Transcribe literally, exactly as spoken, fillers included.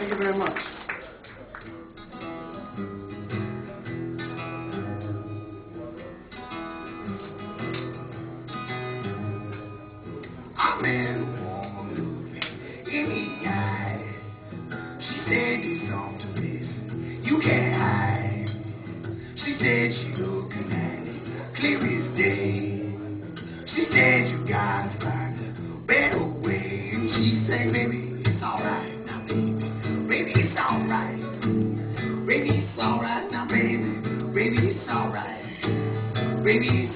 Thank you very much. I met a woman in the eye. She said you don't listen, you can't hide. She said she looking at it clear as day. She said you gotta find a better way. And she said, baby, it's alright now, baby. Baby, it's alright. Baby, it's alright now, baby. Baby, it's alright. Baby,